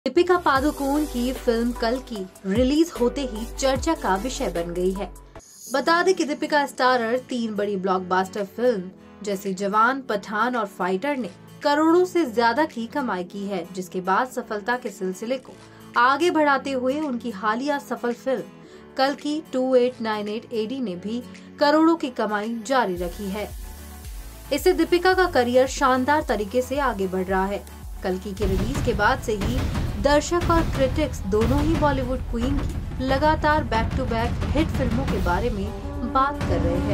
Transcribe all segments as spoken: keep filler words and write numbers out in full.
दीपिका पादुकोण की फिल्म कल्कि रिलीज होते ही चर्चा का विषय बन गई है। बता दें कि दीपिका स्टारर तीन बड़ी ब्लॉकबस्टर फिल्म जैसे जवान, पठान और फाइटर ने करोड़ों से ज्यादा की कमाई की है, जिसके बाद सफलता के सिलसिले को आगे बढ़ाते हुए उनकी हालिया सफल फिल्म कल्कि अट्ठाईस सौ अट्ठानवे एडी ने भी करोड़ों की कमाई जारी रखी है। इससे दीपिका का करियर शानदार तरीके से आगे बढ़ रहा है। कल्कि के रिलीज के बाद से ही दर्शक और क्रिटिक्स दोनों ही बॉलीवुड क्वीन की लगातार बैक टू बैक हिट फिल्मों के बारे में बात कर रहे हैं।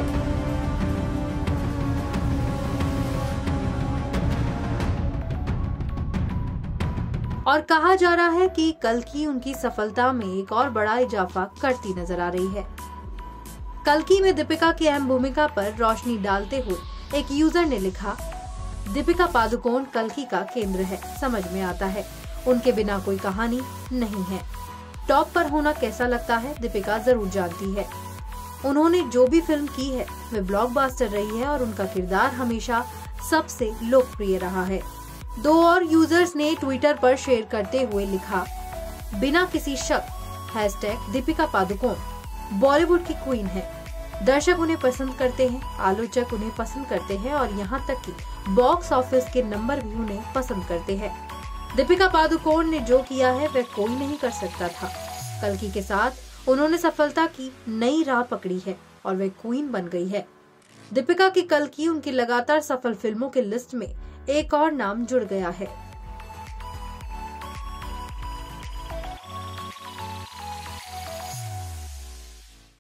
और कहा जा रहा है कि कल्कि उनकी सफलता में एक और बड़ा इजाफा करती नजर आ रही है। कल्कि में दीपिका की अहम भूमिका पर रोशनी डालते हुए एक यूजर ने लिखा, दीपिका पादुकोण कल्कि का केंद्र है, समझ में आता है, उनके बिना कोई कहानी नहीं है। टॉप पर होना कैसा लगता है दीपिका जरूर जानती है। उन्होंने जो भी फिल्म की है वह ब्लॉकबस्टर रही है और उनका किरदार हमेशा सबसे लोकप्रिय रहा है। दो और यूजर्स ने ट्विटर पर शेयर करते हुए लिखा, बिना किसी शक हैशटैग दीपिका पादुकोण बॉलीवुड की क्वीन है। दर्शक उन्हें पसंद करते हैं, आलोचक उन्हें पसंद करते हैं और यहाँ तक कि बॉक्स ऑफिस के नंबर भी उन्हें पसंद करते हैं। दीपिका पादुकोण ने जो किया है वह कोई नहीं कर सकता था। कल्कि के साथ उन्होंने सफलता की नई राह पकड़ी है और वह क्वीन बन गई है। दीपिका की कल्कि उनकी लगातार सफल फिल्मों की लिस्ट में एक और नाम जुड़ गया है।